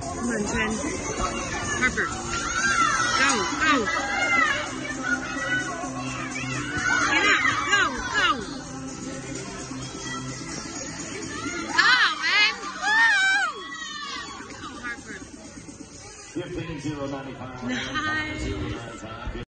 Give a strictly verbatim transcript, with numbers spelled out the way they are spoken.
Come on, Trin. Harper. Go, go. Get out. Go, go. Go, man. Woo! Go, Harper. fifteen zero ninety-five. Nice.